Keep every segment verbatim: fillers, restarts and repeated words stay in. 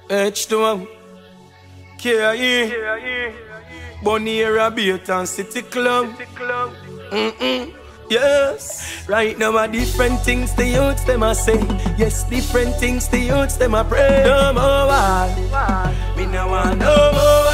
H two K I E Bonnier Beat and City Club. Mm-mm. Yes, right now are different things the youths them a say. Yes, different things the youths them a pray. No more war, me no want no more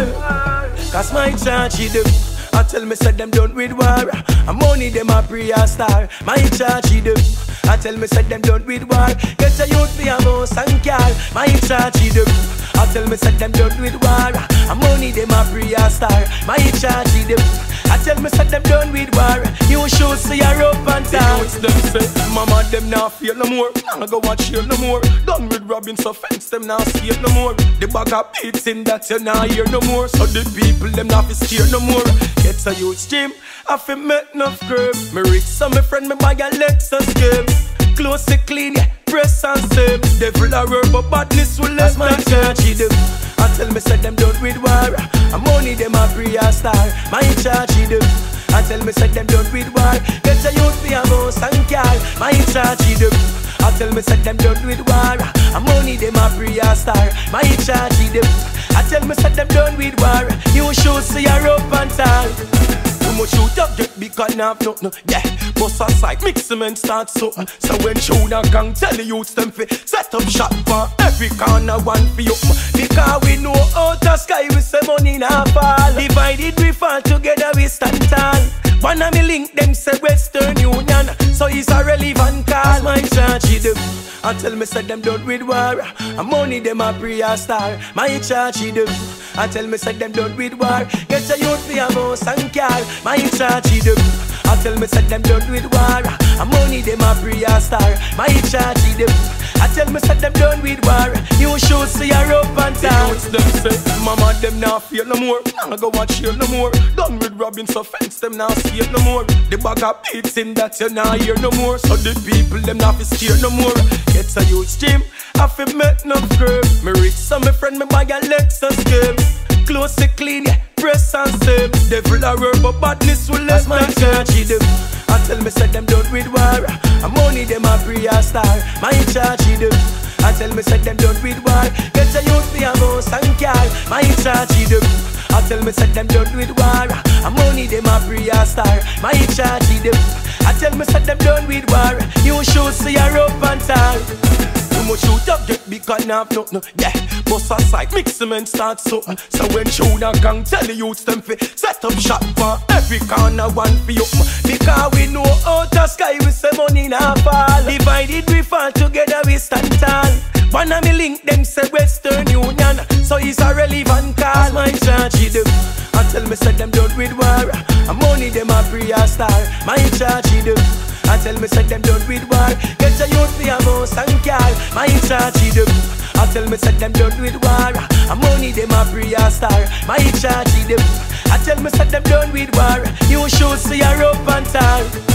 war. Cause my Chargie them, I tell me say them done with war. And money them a pray a star. My Chargie them, I tell me say them done with war. Get a youth be a mouse and car. My Chargie them, I tell me say them done with war. And money them a pray a star. My Chargie them, I tell me say them done with war. You should see a rope and tie. The them say, mama them now feel no more. Now go watch you no more. Done with robbing so fence them now see it no more. The bag of beats in that you now hear no more. So the people them now fi steer no more. Get a youth stream, I fi make enough curve. Me rich so me friend me buy a Lexus game. Close it clean, yeah, press and save. Devil a work but badness will let my Chargie them. I tell me say them done with war. And money them a free a star. My Chargie them. I tell me say them done with war. Get a youth be a mouse and car. My Chargie them. I tell me say them done with war. And money them a free a star. My Chargie them. I tell me say them done with war. You should see a rope and tie. Too much shoot up get big and have no no. Yeah, bust aside, mix them and start something. So when Shona gang tell the youths them fi set up shop for every corner one for you. Because we know out of sky we say money now fall. Divided we fall together we stand tall. One of me link them say Western Union. So it's a relevant call. My Chargie them, I tell me say them done with war. And money them a pray a star. My Chargie them, I tell me say them done with war. Get a youth be a mouse and car. My Chargie them, I tell me say them done with war. And money them a pray a star. My Chargie them, I tell me say them done with war. You should see a rope and tie. The them say, mama them now feel no more. Now go watch you no more. Done with robbing so fence them now see it no more. The bag of beats in that you now hear no more. So the people them now fi steer no more. Get a youth stream, I fi make enough curve. Me rich so me friend me buy a Lexus game. Close it clean, yeah, press and save. Devil a work but badness will let my Chargie them. I tell me say them done with war. And money them a free a star. My Chargie them. I tell me say them done with war. Get a youth be a mouse and car. My Chargie them. I tell me say them done with war. And money them a free a star. My Chargie them. I tell me say them done with war. You should see a rope and tie. Too much shoot up get big and have no no. Yeah, bust aside, mix them and start something. So when Shona gang tell the youths them fi set up shop for every corner one for you. Because we know out of sky we say money now fall. Divided we fall together we stand tall. One of me link them say Western Union. So it's a relevant call. My Chargie them, I tell me say them done with war. And money them a free a star. My Chargie them, I tell me say them done with war. Get a youth be a mouse and car. My Chargie them, I tell me say them done with war. And money them a free a star. My Chargie them, I tell me say them done with war. You should see a rope and tie.